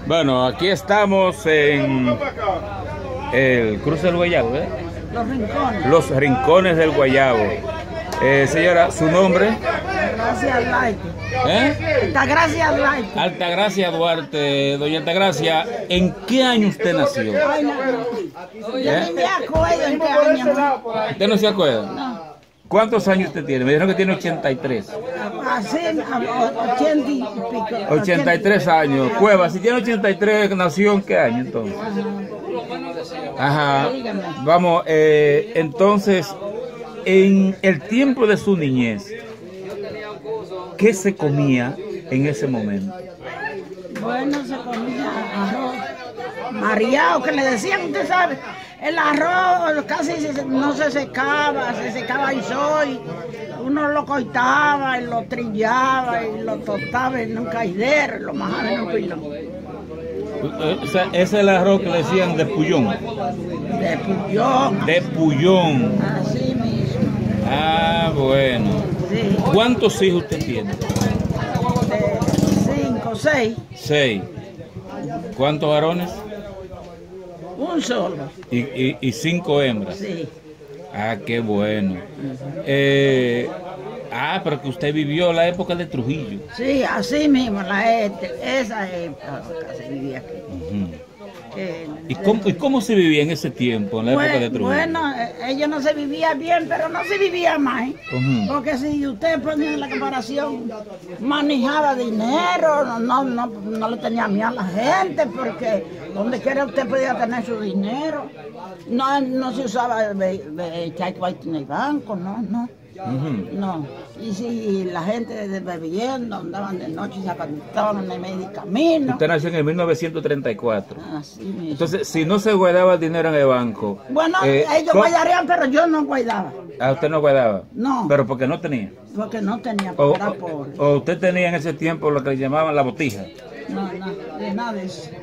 Bueno, aquí estamos en el cruce del Guayabo, ¿eh? Los Rincones. Los Rincones del Guayabo. Señora, ¿su nombre? Altagracia Duarte. ¿Eh? Altagracia Duarte. Altagracia Duarte. Doña Altagracia, ¿en qué año usted nació? Ay, no. Yo ni me acuerdo en qué año. ¿Usted no se acuerda? No. ¿Cuántos años usted tiene? Me dijeron que tiene 83. Así, 80 y pico. 83 años. Cueva, si tiene 83, ¿nació en qué año entonces? Ajá. Vamos, entonces, en el tiempo de su niñez, ¿qué se comía en ese momento? Bueno, se comía arroz mareado, que le decían, usted sabe, el arroz casi no se secaba ahí soy. Uno lo cortaba y lo trillaba y lo tostaba en un caidero, lo majaba en un pilón. O sea, ese es el arroz que le decían de puyón. De puyón. De puyón. Así mismo. Ah, bueno. Sí. ¿Cuántos hijos usted tiene? De 5, 6. 6. ¿Cuántos varones? Un solo. Y 5 hembras. Sí. Ah, qué bueno. Pero que usted vivió la época de Trujillo. Sí, así mismo, esa época se vivía aquí. ¿Y cómo se vivía en ese tiempo, en la época de Trujillo? Bueno, ellos no se vivía bien, pero no se vivía mal. Porque si usted pone en la comparación, manejaba dinero, no le tenía miedo a la gente, porque donde quiera usted podía tener su dinero. No se usaba echar cuarto en el banco, no. No, y si la gente bebiendo, andaban de noche y se acantaban en el medio camino. Usted nació en el 1934. Así mismo. Entonces, si no se guardaba el dinero en el banco... Bueno, ellos guardarían, pero yo no guardaba. ¿Ah, usted no guardaba? No. ¿Pero porque no tenía? Porque no tenía, porque era pobre. ¿O usted tenía en ese tiempo lo que le llamaban la botija? No, de nada de eso.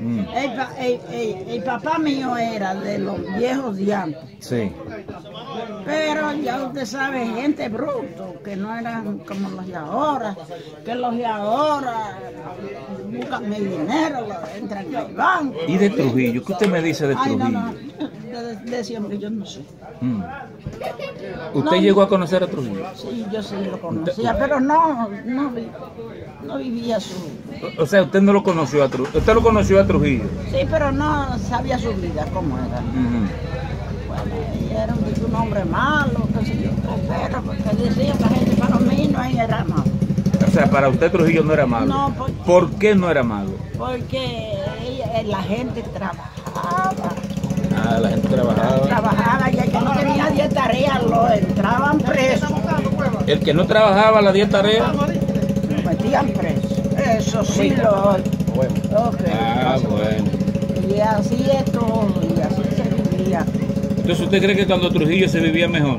El papá mío era de los viejos de antes. Sí. Pero ya usted sabe, gente bruto, que no eran como los de ahora, que los de ahora buscan el dinero, entran en el banco. ¿Y de Trujillo? ¿Qué usted me dice de Trujillo? Ay, no, de siempre yo no sé. ¿Usted llegó a conocer a Trujillo? Sí, yo sí lo conocía, pero no vivía su... O sea, usted no lo conoció a Trujillo. Usted lo conoció a Trujillo. Sí, pero no sabía su vida, cómo era. Bueno, era un hombre malo, qué sé yo, pero porque decía la gente, para mí no era malo. O sea, para usted Trujillo no era malo. No, ¿Por qué no era malo? Porque la gente trabajaba. Ah, la gente trabajaba. Trabajaba y el que no tenía 10 tareas lo entraban preso. El que no trabajaba las 10 tareas lo metían preso. Eso sí lo... Bueno. Okay. Bueno. Y así es todo, y así se vivía. Entonces, ¿usted cree que cuando Trujillo se vivía mejor?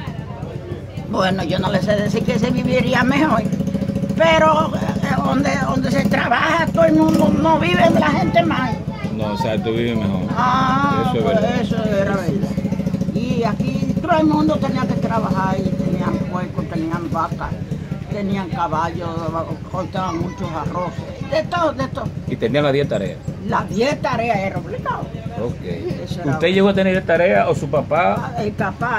Bueno, yo no le sé decir que se viviría mejor, pero donde se trabaja todo el mundo, no vive la gente mal. No, o sea, tú vives mejor. Eso es verdad. Eso era verdad. Y aquí todo el mundo tenía que trabajar, y tenían puercos, tenían vacas, tenían caballos, cortaban muchos arroces, de todo. Y tenían las 10 tareas. Las 10 tareas era obligado. Ok. ¿Usted llegó a tener tarea o su papá? El papá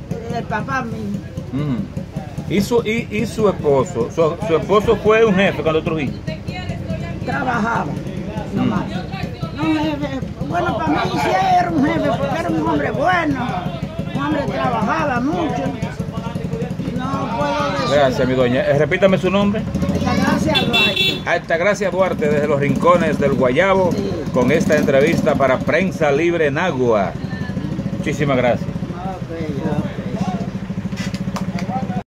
mío. ¿Y su esposo? ¿Su esposo fue un jefe cuando Trujillo? Trabajaba, nomás. No, jefe. Bueno, para mí sí era un jefe, porque era un hombre bueno, un hombre que trabajaba mucho. No puedo decir. Gracias, mi doña. Repítame su nombre. Altagracia Duarte. Altagracia Duarte, desde los Rincones del Guayabo, sí, con esta entrevista para Prensa Libre Nagua. Muchísimas gracias. Okay.